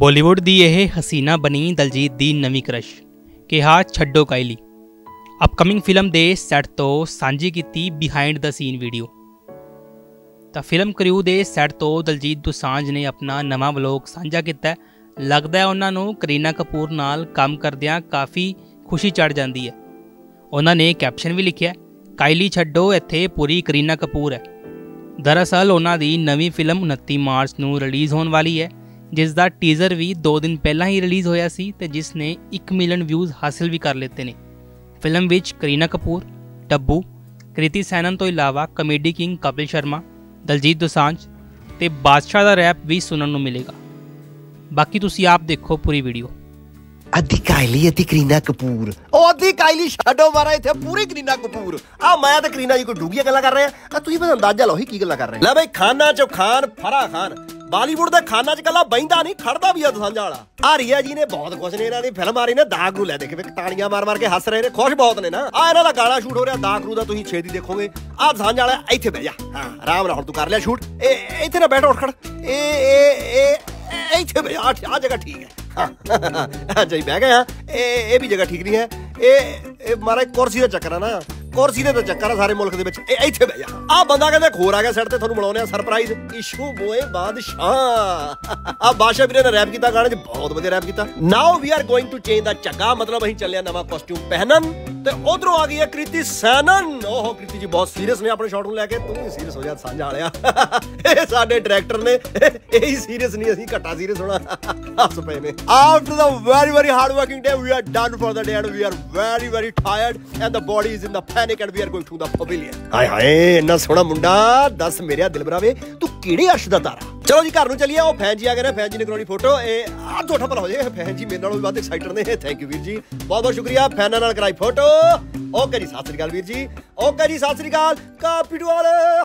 बॉलीवुड दी यह हसीना बनी दलजीत दी नवीं क्रश कहा छड्डो कायली। अपकमिंग फिल्म के सैट तो सांझी की बिहाइंड द सीन वीडियो। तो फिल्म क्रू के सैट तो दलजीत दोसांझ ने अपना नवा व्लॉग साझा किया। लगता है उन्होंने करीना कपूर नाल काम करदियां काफ़ी खुशी चढ़ जाती है। उन्होंने कैप्शन भी लिखा, कायली छड्डो इत्थे पूरी करीना कपूर है। दरअसल उन्होंने नवी फिल्म 29 मार्च को रिलीज़ होने वाली है, जिसका टीज़र भी 2 दिन पहला ही रिलीज़ होया सी ते जिसने 1 मिलियन व्यूज़ हासिल भी कर लेते हैं। फिल्म विच करीना कपूर, टब्बू, कृति सैनन तो इलावा कॉमेडी किंग कपिल शर्मा, दलजीत दोसांझ ते बादशाह का रैप भी सुनने को मिलेगा। बाकी तुसी आप देखो पूरी वीडियो। अद्धी कायली अद्धी करीना कपूर अद्धी कायली छड्डो मारा इत्थे पूरी करीना कपूर। मैं ते करीना जी कोई डूंघियां गल्लां कर रहे हैं। तुसीं बस अंदाजा लाओ ही की गल्लां कर रहे हैं। ले भाई खाना चो खान फरा खान बॉलीवुड दे खाना च कला बहिंदा नहीं खड़दा भी है दोसांझा वाला। आ रिया जी ने बहुत कुछ ने इन्हां दी फिल्म आ रही ने दाग नूं लै देख के ताड़ियां मार मार के हस रहे ने, खुश बहुत ने ना। इन्हां दा गाना शूट हो रहा दाग नूं दा, तुसीं छेती देखोगे। दोसांझा वाला इत्थे बह जा, आराम नाल हुण तूं कर लिया शूट। इत्थे ना बैठ उठ खड़, इत्थे बह जा, आ जगह ठीक है। जी बह गए। ये भी जगह ठीक नहीं है। ये मारा कुर्सी का चक्कर है ना, कुर्सी का चक्कर है सारे मुल्क दे इत्थे बह जा। आ बंदा कहंदा खोर आ गया सैट ते तुहानूं मिलाउने सरप्राइज इशू बोए बादशाह। बादशाह वीरे ने रैप किया गाने च, बहुत वधिया रैप किया। Now we are going to change the चक्का, मतलब असीं चले नवा कॉस्ट्यूम पहनन। ते उधरों आ गई है कृति सैनन। ओहो कृति जी बहुत सीरियस ने अपने शॉट नूं लैके। तू भी सीरियस हो जा सांझा वालिया। ये साडे डायरेक्टर ने यही सीरियस नहीं, असीं घट्टा सीरियस होना। हस पे ने। After the very very hard working day we are done for the day and we are very very tired and the body is in the panic and we are going to the pavilion. हाय हाय इन्ना सोहना मुंडा, दस मेरे दिल बरावे तू किहड़े अर्श दा तारा। चलो जी घर नूं चलिए। ओ फैन जी आ गए ने, फैन जी ने करानी फोटो। आ दोठा भला हो जाए, फैन जी मेरे नालों भी वध एक्साइटेड ने। थैंक यू वीर जी, बहुत बहुत शुक्रिया। फैनां नाल कराई फोटो। ओके जी सत श्री अकाल वीर जी। ओके जी सत श्री अकाल कापी वाले।